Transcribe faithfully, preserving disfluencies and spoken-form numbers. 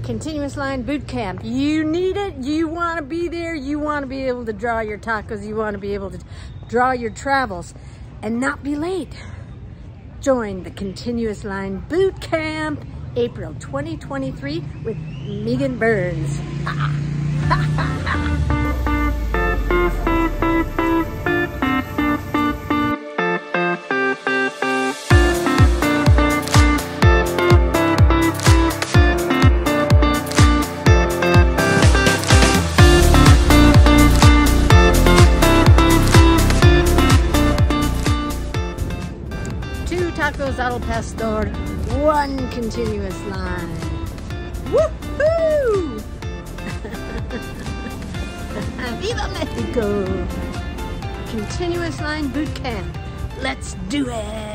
Continuous line boot camp. You need it. You want to be there. You want to be able to draw your tacos. You want to be able to draw your travels and not be late. Join the Continuous Line Boot Camp, April twenty twenty-three with Meagan Burns. Two tacos al pastor, one continuous line. Woohoo! Viva Mexico! Continuous line boot camp. Let's do it!